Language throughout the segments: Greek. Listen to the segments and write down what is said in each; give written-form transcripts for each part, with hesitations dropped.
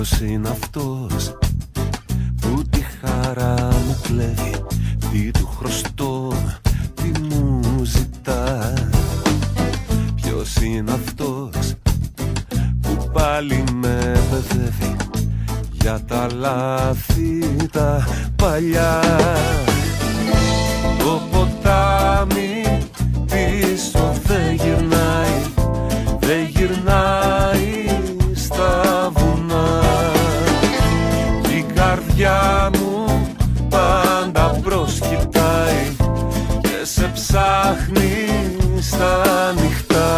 Ποιος είναι αυτός που τη χαρά μου κλέβει, τι του χρωστώ, τι μου ζητά? Ποιος είναι αυτός που πάλι με παιδεύει για τα λάθη τα παλιά? Το ποτάμι πίσω δεν γυρνάει, δεν γυρνάει στα βουνά. Η καρδιά μου πάντα προσκυτάει και σε ψάχνει στα νυχτά.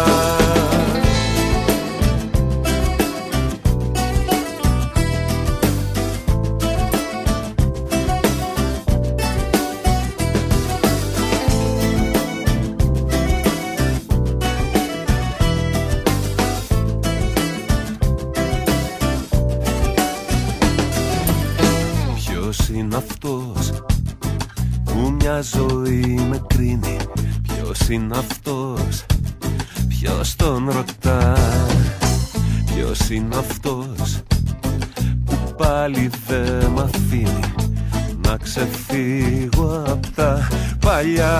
Ποιος είναι αυτός που μια ζωή με κρίνει? Ποιος είναι αυτός, ποιος τον ρωτά? Ποιος είναι αυτός που πάλι δε μ' αφήνει να ξεφύγω απ' τα παλιά?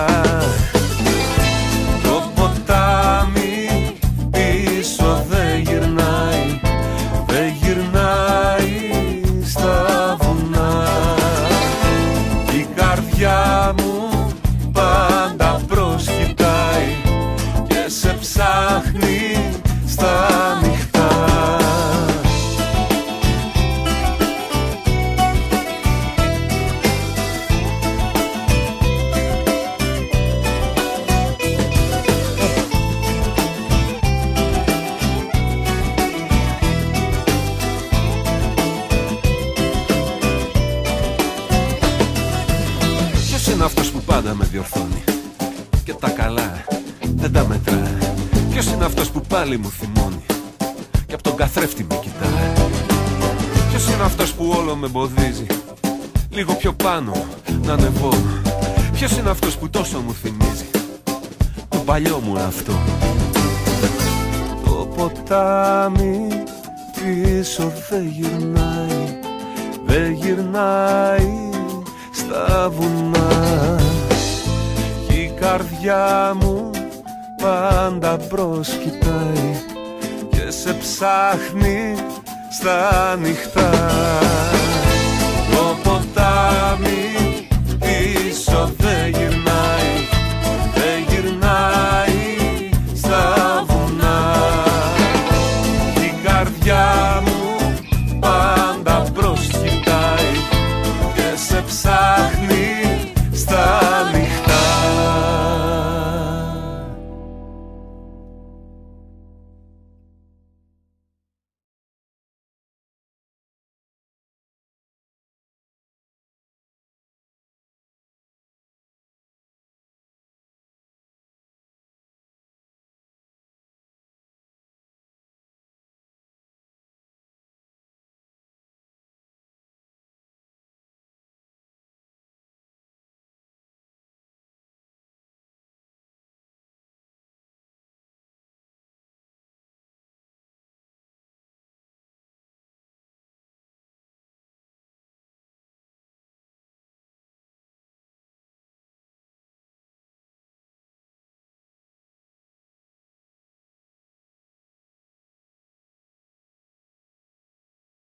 Το ποτάμι πίσω δεν γυρνάει, δεν γυρνάει στα βουνά. Η καρδιά μου πάντα προσκυτάει και σε ψάχνει στα νυχτά. Ποιος είναι αυτός που πάντα με διορθώνει και τα καλά δεν τα μετρά? Ποιος είναι αυτός που πάλι μου θυμώνει και απ' τον καθρέφτη με κοιτά? Ποιος είναι αυτός που όλο με εμποδίζει λίγο πιο πάνω να ανεβώ? Ποιος είναι αυτός που τόσο μου θυμίζει το παλιό μου αυτό? Το ποτάμι πίσω δεν γυρνάει, δεν γυρνάει στα βουνά. Η καρδιά μου πάντα προσκυτάει και σε ψάχνει στα νυχτά.